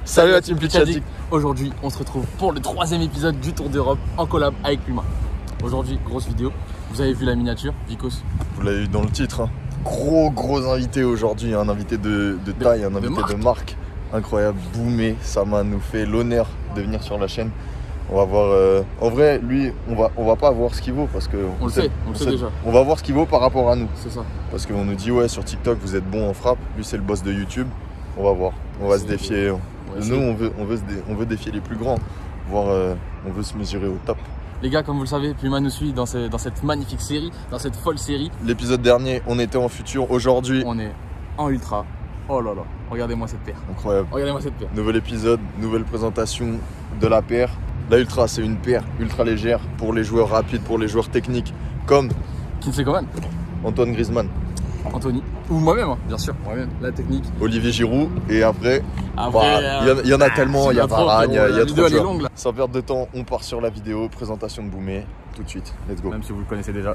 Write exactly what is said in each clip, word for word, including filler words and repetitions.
Salut la team Pitch Addict. Aujourd'hui, on se retrouve pour le troisième épisode du Tour d'Europe en collab avec Puma. Aujourd'hui, grosse vidéo. Vous avez vu la miniature, Vicos? Vous l'avez vu dans le titre. Hein. Gros, gros invité aujourd'hui. Un invité de, de taille, un invité de marque. de marque. Incroyable. Boumé, Sama nous fait l'honneur de venir sur la chaîne. On va voir. Euh, en vrai, lui, on va, on va pas voir ce qu'il vaut parce que. On, on le sait, on le sait déjà. On va voir ce qu'il vaut par rapport à nous. C'est ça. Parce qu'on nous dit, ouais, sur TikTok, vous êtes bon en frappe. Lui, c'est le boss de YouTube. On va voir. On va se défier. Nous, on veut, on, veut se dé... on veut défier les plus grands. Voir, euh, on veut se mesurer au top. Les gars, comme vous le savez, Puma nous suit dans, ce, dans cette magnifique série, dans cette folle série. L'épisode dernier, on était en futur. Aujourd'hui, on est en ultra. Oh là là, regardez-moi cette paire. Incroyable. Regardez-moi cette paire. Nouvel épisode, nouvelle présentation de la paire. La Ultra, c'est une paire ultra légère pour les joueurs rapides, pour les joueurs techniques, comme Kingsley Coman, Antoine Griezmann, Anthony, ou moi-même, hein, bien sûr, moi-même, la technique. Olivier Giroud, et après, après bah, il y, y en a tellement, il y a Varane, il y a, y a trop de joueurs. Longue, Sans perdre de temps, on part sur la vidéo, présentation de Boumé, tout de suite, let's go. Même si vous le connaissez déjà.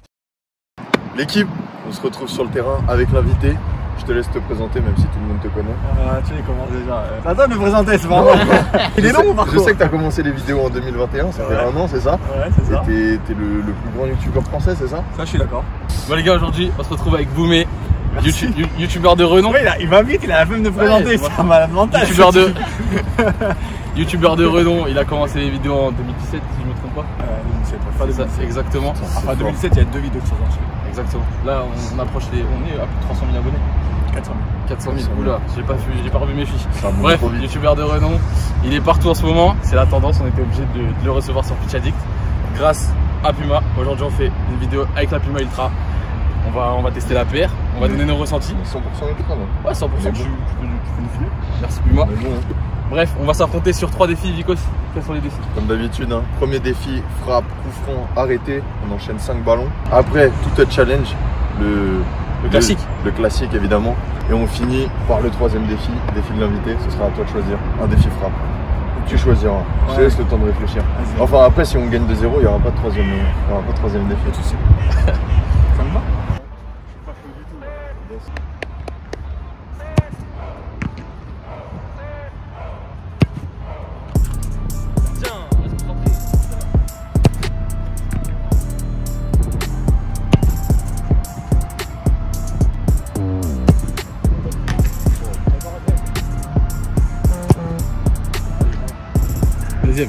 L'équipe, on se retrouve sur le terrain avec l'invité. Je te laisse te présenter même si tout le monde te connaît. Ah, tu les commences déjà. C'est à toi de me présenter, c'est pas moi. Il est long ou pas? Je sais que tu as commencé les vidéos en deux mille vingt et un, ça fait un an, c'est ça? Ouais, c'est ça. Et t'es le, le plus grand youtubeur français, c'est ça? Ça, je suis d'accord. Bon, les gars, aujourd'hui, on se retrouve avec Boumé, youtubeur de renom. Ouais, il m'invite, il a la flemme de présenter, ouais, c'est un malade mental. Youtubeur de... youtubeur de renom, il a commencé les vidéos en deux mille dix-sept, si je ne me trompe pas. Euh, deux mille sept, fin deux mille sept. Exactement. Enfin, deux mille sept, il y a deux vidéos qui sont sorties. Exactement. Là, on, on approche les. On est à plus de trois cent mille abonnés. quatre cent mille. quatre cent mille. Oula, j'ai pas, j'ai pas revu mes fiches. Bref, youtubeur de renom. Il est partout en ce moment. C'est la tendance. On était obligé de, de le recevoir sur Pitch Addict. Grâce à Puma. Aujourd'hui, on fait une vidéo avec la Puma Ultra. On va, on va tester la paire. On va donner nos ressentis. cent pour cent Ultra, non? Ouais, cent pour cent. Tu peux nous filmer. Merci Puma. Bref, on va s'affronter sur trois défis. Vicos, quels sont les défis? Comme d'habitude, hein. Premier défi, frappe, coup franc, arrêté. On enchaîne cinq ballons. Après, tout est challenge. Le, le classique. Le, le classique, évidemment. Et on finit par le troisième défi, défi de l'invité. Ce sera à toi de choisir un défi frappe. Tu choisiras. Ouais. Je te laisse le temps de réfléchir. Enfin, après, si on gagne de zéro, il n'y aura pas de troisième, il y aura pas de troisième défi. Ça me va? Deuxième.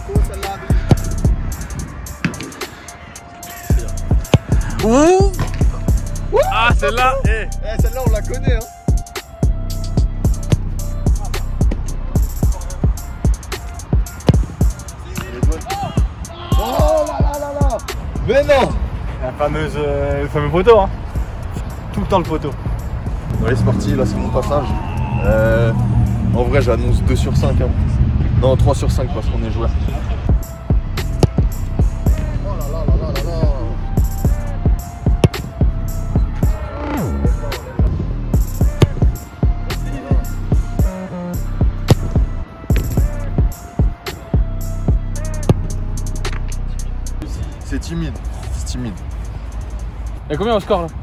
Ouh. Ah, celle-là eh. eh, celle-là, on la connaît, hein. Oh là là là là. Mais non. La fameuse, euh, le fameux poteau, hein. Tout le temps le poteau. Allez, c'est parti, là c'est mon passage. Euh, en vrai, j'annonce deux sur cinq. Hein. Non, trois sur cinq parce qu'on est joueur. Oh là là là là là. C'est timide, c'est timide. Et combien au score là?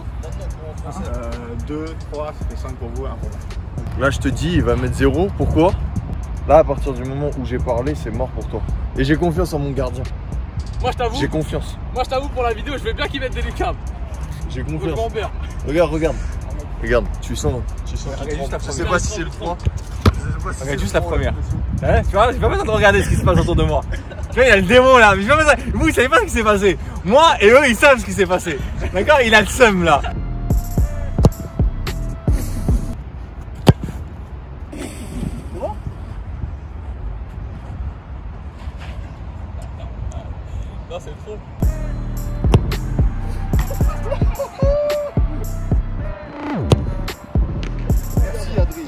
deux, trois, ça fait cinq pour vous, un pour moi. Là je te dis, il va mettre zéro. Pourquoi? Là, à partir du moment où j'ai parlé, c'est mort pour toi. Et j'ai confiance en mon gardien. Moi je t'avoue. J'ai confiance. Moi je t'avoue pour la vidéo, je veux bien qu'il mette des lucarnes. J'ai confiance. Je regarde, regarde. Regarde, tu sens. Tu sens. Regarde juste la je sais pas si c'est le froid. Regarde juste la première. Ouais, tu vois, j'ai pas besoin de regarder ce qui se passe autour de moi. Tu vois, il y a le démon là. Mais j'ai pas besoin. Vous, vous savez pas ce qui s'est passé. Moi et eux, ils savent ce qui s'est passé. D'accord? Il a le seum là. Non, c'est trop. Merci Adrien.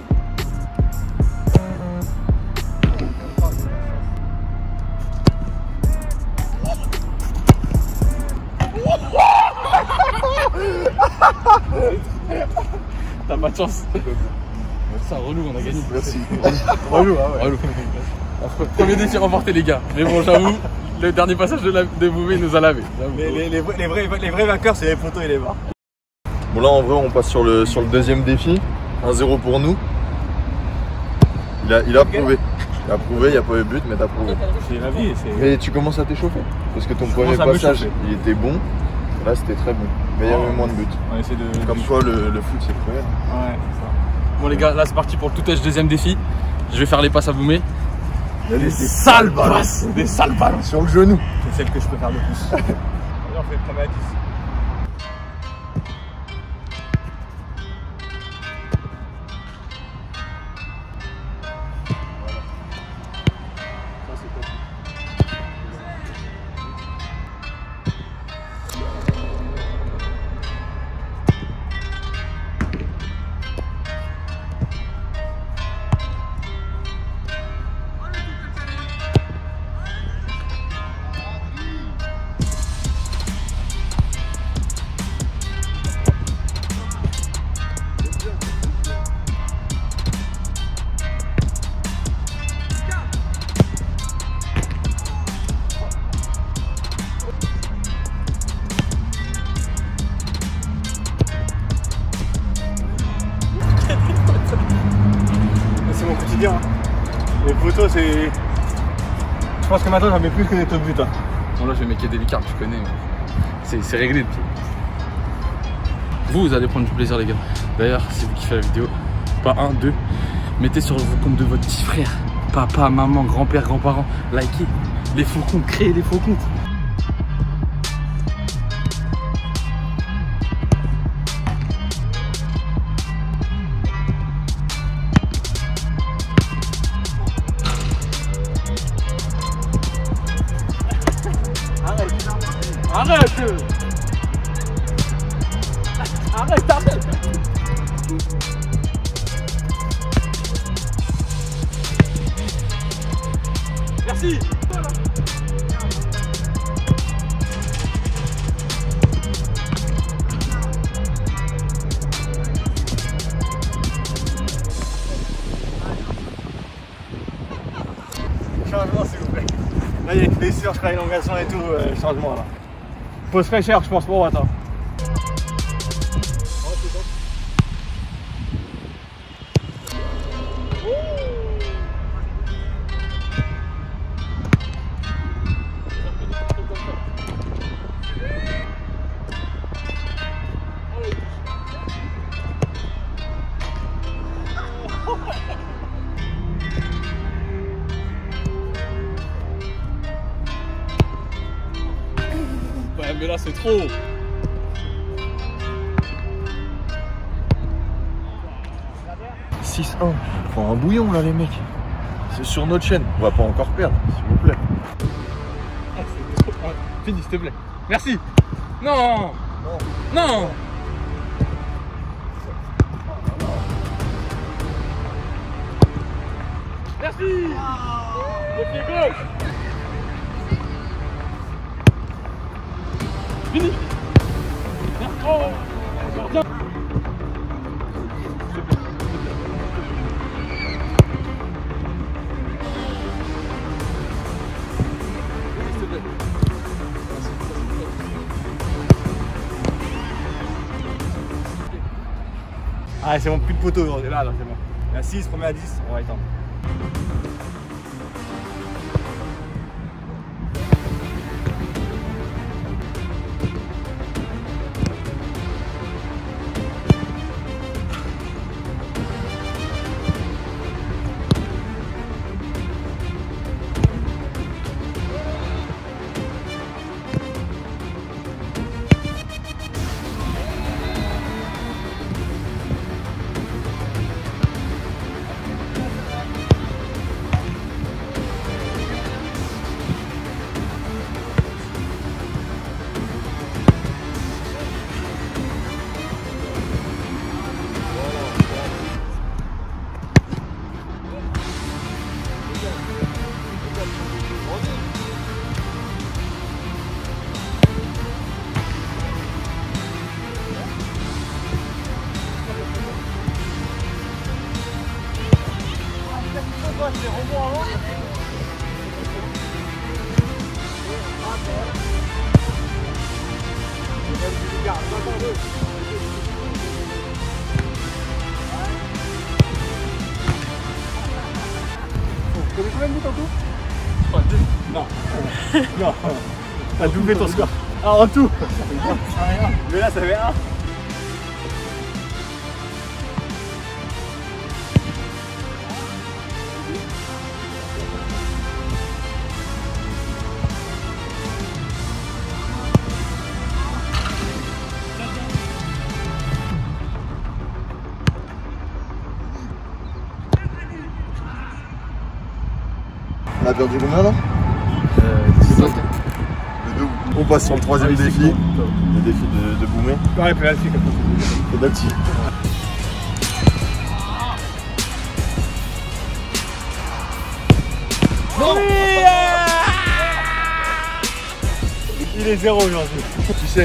T'as pas de chance. C'est un relou, on a gagné. Merci. Relou, hein, ouais. Relou. Premier défi remporté, les gars. Mais bon, j'avoue, le dernier passage de, la, de Boumé nous a lavé. Les, les, les, les, vrais, les vrais vainqueurs, c'est les photos et les barres. Bon, là en vrai, on passe sur le, sur le deuxième défi. un zéro pour nous. Il a, il a prouvé. Il a prouvé, il n'y a pas eu but, mais t'as prouvé. C'est la vie. Mais tu commences à t'échauffer. Parce que ton je premier passage, il était bon. Là, c'était très bon. Mais il y avait moins de buts. On essaie de... Comme quoi, le, le foot, c'est cruel. Ouais, c'est ça. Bon, les gars, là, c'est parti pour le tout-touch deuxième défi. Je vais faire les passes à Boumé. Il y a des, des sales passes. Des sales balles. Sur le genou. C'est celle que je peux faire le plus. Allez, on fait le premier à dix. Hein. Les photos, c'est. Je pense que maintenant j'en mets plus que des top buts. Hein. Bon, là je vais mettre des cartes, tu connais. C'est réglé. Vous, vous allez prendre du plaisir, les gars. D'ailleurs, si vous kiffez la vidéo, pas un, deux, mettez sur le compte de votre petit frère, papa, maman, grand-père, grands-parents, likez les faux comptes, créez des faux comptes. Arrête Arrête, arrête Merci. Changement s'il vous plaît. Là il y a une blessure, je crois, élongation et tout, euh, changement là. Pose très cher je pense pour attends. Ouais, mais là c'est trop. six un. On prend un bouillon là les mecs. C'est sur notre chaîne. On va pas encore perdre, s'il vous plaît. Fini s'il te plaît. Merci. Non. Non. Non. Merci. Le pied gauche. Fini. Oh. Gardien. Ah c'est bon, plus de poteau aujourd'hui, là, là c'est bon. Il y a six, premier à dix, on va étendre. C'est rebond avant. T'as fait combien de buts en tout? Je crois deux. Non. Non. T'as doublé ton score. Ah, en tout. Mais là, ça fait un. On a perdu combien là? Euh, cinq. On passe sur le troisième défi, le défi de, de Boumé. Ouais, penalty comme ça. Penalty. Non. Il est zéro aujourd'hui. Tu sais.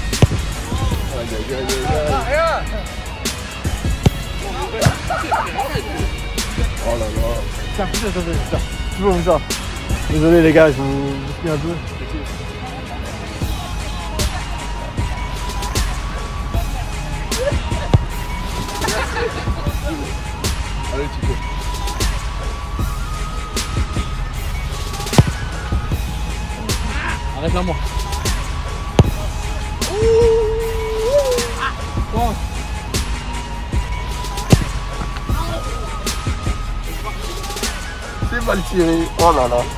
Oh là là. Putain, putain, putain, putain. C'est bon ça. Désolé les gars, je vous suis un peu. Allez, tu peux. Arrête là, moi. Oh. C'est mal tiré. Oh là là.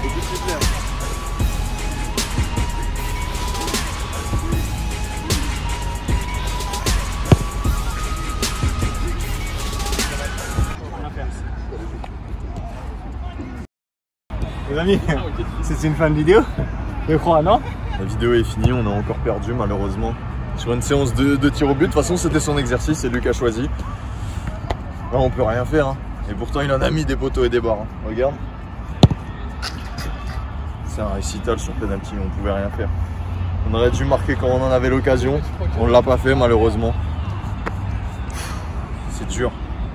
Les amis, c'est une fin de vidéo, je crois, non? La vidéo est finie, on a encore perdu malheureusement. Sur une séance de, de tir au but, de toute façon c'était son exercice, c'est lui qui a choisi. Là on peut rien faire, hein. Et pourtant il en a mis des poteaux et des barres, hein. Regarde. C'est un récital sur penalty, on pouvait rien faire. On aurait dû marquer quand on en avait l'occasion, on l'a pas fait malheureusement. C'est dur.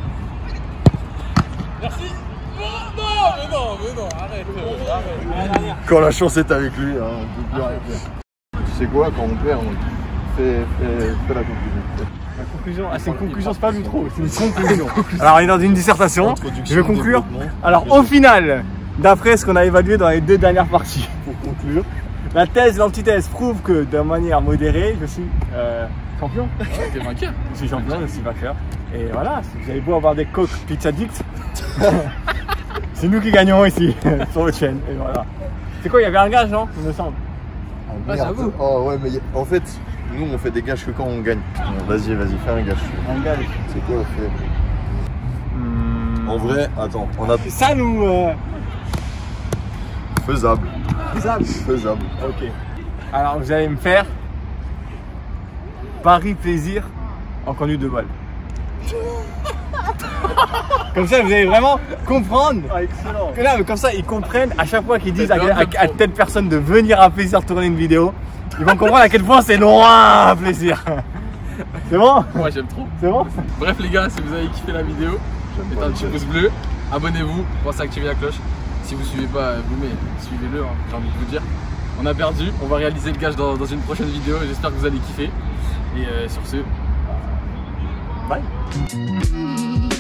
Merci. Non, non, mais non, mais non, arrête, arrête. Quand la chance est avec lui, hein, on peut plus rien faire. Tu sais quoi, quand on perd, on fait, fait, fait la conclusion. La conclusion, ah, c'est une conclusion, c'est pas l'outro, c'est une conclusion. Alors on est dans une dissertation, je vais conclure. Alors au final, d'après ce qu'on a évalué dans les deux dernières parties, pour conclure, la thèse et l'antithèse prouvent que de manière modérée, je suis euh, champion. Ouais, t'es vainqueur. Je suis champion, je suis vainqueur. Et voilà, vous avez beau avoir des coques pizza addict, c'est nous qui gagnons ici, sur votre chaîne. Et voilà. C'est quoi, il y avait un gage, non? Il me semble. Oh, Ah, c'est à vous. Oh ouais, mais y a... en fait, nous on fait des gages que quand on gagne. Vas-y, vas-y, fais un gage. Un gage. C'est quoi fait Hmm. En vrai, attends, on a Ça nous... Euh... faisable. Faisable. Faisable. Ok. Alors vous allez me faire Paris plaisir en conduite de balle. Comme ça vous allez vraiment comprendre. Ah, excellent. Que là, mais comme ça ils comprennent à chaque fois qu'ils disent à, à, à telle personne de venir à plaisir tourner une vidéo, ils vont comprendre à quel point c'est loin un plaisir. C'est bon? Moi j'aime trop. C'est bon? Bref les gars, si vous avez kiffé la vidéo, mettez un petit pouce bleu, abonnez-vous, pensez à activer la cloche. Si vous suivez pas Boumé, suivez-le, hein, j'ai envie de vous dire. On a perdu, on va réaliser le gage dans, dans une prochaine vidéo, j'espère que vous allez kiffer. Et euh, sur ce, bye.